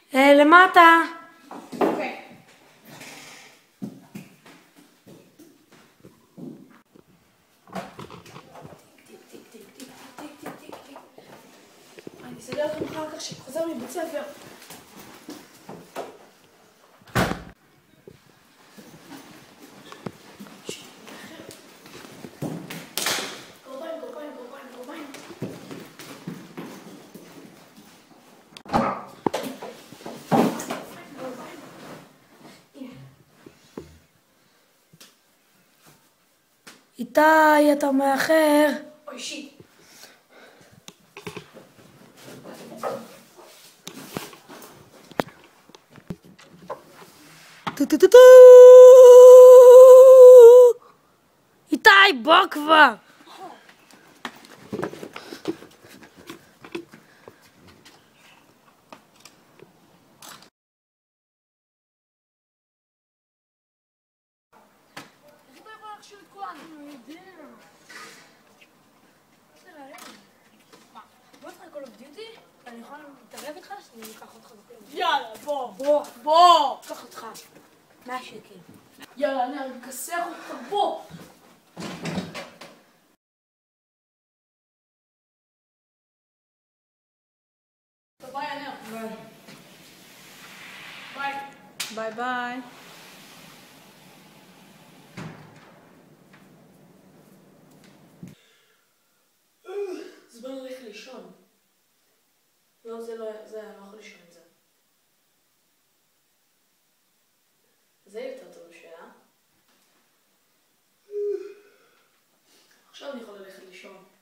למטה. אוקיי. אני אסדר לכם אחר כך שחוזר מבית ספר. איתי, אתה מאחר. אוי שיט. טו-טו-טו-טו! איתי, בוא כבר! בוא נתחיל כל אוף-דיוטי, אני יכולה להתערב איתך שאני אקח אותך בכלום. יאללה, בוא! בוא! אקח אותך. 100 שקל. יאללה, אני אכסח אותך, בוא! ביי, ענר. ביי. ביי. ביי ביי. אז בוא נלך לישון. לא, זה לא יכול לישון עם זה. זה יותר טוב בשבילה. עכשיו אני יכול ללכת לישון.